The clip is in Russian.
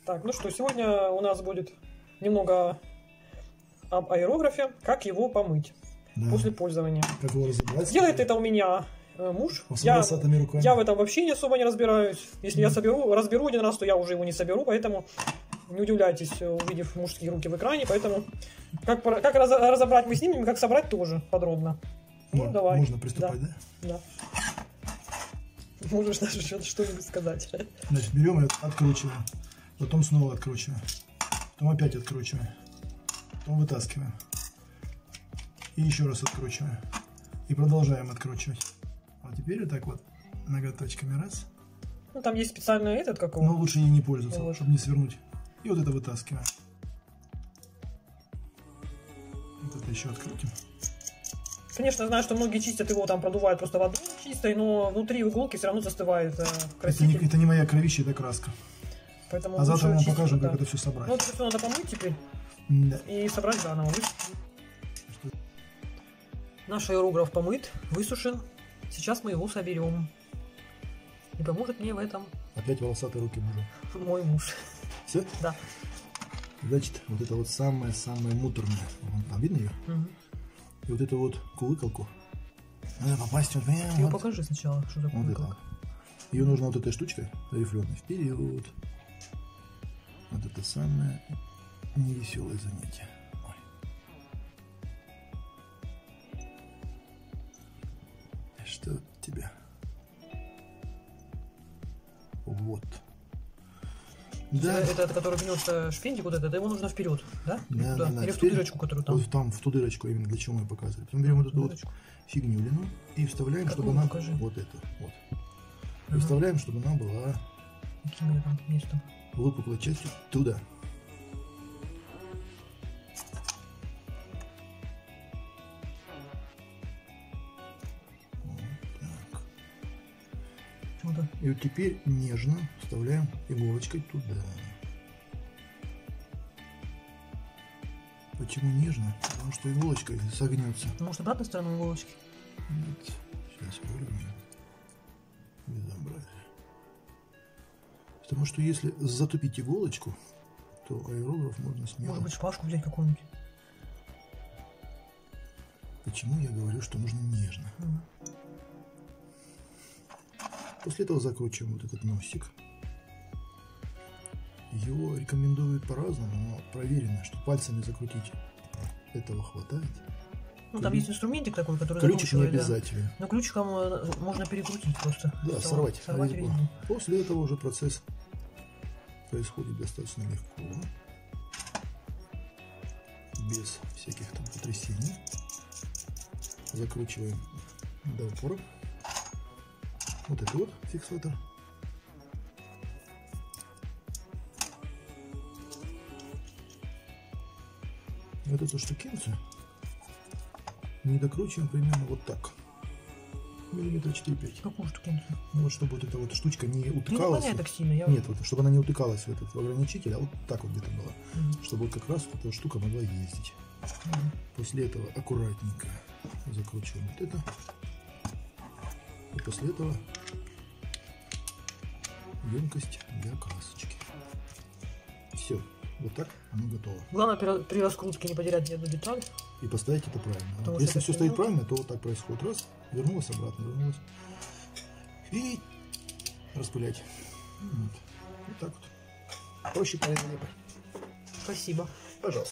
Так, ну что, сегодня у нас будет немного об аэрографе, как его помыть после пользования. Как его разобрать? Делает это у меня муж. Я в этом вообще особо не разбираюсь. Если я разберу один раз, то я уже его не соберу, поэтому не удивляйтесь, увидев мужские руки в экране. Поэтому как разобрать мы снимем, как собрать тоже подробно. Ну, давай. Можно приступать, да? Да. Можешь даже что-нибудь сказать. Значит, берем и откручиваем. Потом снова откручиваем. Потом опять откручиваем. Потом вытаскиваем. И еще раз откручиваем. И продолжаем откручивать. А теперь вот так вот ноготочками раз. Ну там есть специальный этот, как его. Но лучше ей не пользоваться, вот, чтобы не свернуть. И вот это вытаскиваем. Вот это еще открутим. Конечно, знаю, что многие чистят его, там продувают просто водой чистой, но внутри иголки все равно застывает краситель. Это не моя кровища, это краска. Поэтому а завтра мы вам покажем, как это все собрать. Ну, это все надо помыть теперь. Да. И собрать заново. Наш аэрограф помыт, высушен. Сейчас мы его соберем. И поможет мне в этом опять волосатые руки мужа. Мой муж. Все? Да. Значит, вот это вот самое муторное. Вон там видно ее? Угу. И вот эту вот кулыкалку надо попасть вот прямо. Ты вот покажи сначала, что такое вот ее нужно вот этой штучкой рифленой вперед. Вот это самое невеселое занятие. Ой. Что тебя? Вот. Да. Это который гнется шпинтик, вот это его нужно вперед, да? Да, да. Или в ту дырочку, которую там? Вот там, в ту дырочку, именно для чего мы показывали. Потом берем вот эту вот фигнюлину и вставляем, какую, чтобы она... покажи. Вот это, вот. И вставляем, чтобы она была... Каким там местом? Выпуклой частью туда. Вот так. И вот теперь нежно вставляем иголочкой туда. Почему нежно? Потому что иголочка согнется. Может, обратной стороной иголочки? Нет. Сейчас выровняем. Безобразие. Потому что если затупить иголочку, то аэрограф можно смело. Может быть, шпажку взять какую-нибудь? Почему я говорю, что нужно нежно? После этого закручиваем вот этот носик. Его рекомендуют по-разному, но проверено, что пальцами закрутить этого хватает. Ну, там есть инструментик такой, который ключик не обязательно. Да. Но ключиком можно перекрутить просто. Да, сорвать резьбу. После этого уже процесс происходит достаточно легко. Без всяких там потрясений. Закручиваем до упора. Вот это вот фиксатор. Вот эту штукенцию не докручиваем примерно вот так. Миллиметра 4-5. Какую штукенцию? Ну вот чтобы вот эта вот штучка не утыкалась. Не так сильно. Нет, вот, чтобы она не утыкалась в этот ограничитель, а вот так вот где-то была. Чтобы вот как раз вот эта штука могла ездить. После этого аккуратненько закручиваем вот это. И после этого емкость для красочки. Все. Вот так оно готово. Главное при раскрутке не потерять ни одну деталь. И поставить это правильно. Если все стоит правильно, то вот так происходит. Раз, вернулась обратно, вернулась. И распылять. Вот так вот. Проще, полезно. Спасибо. Пожалуйста.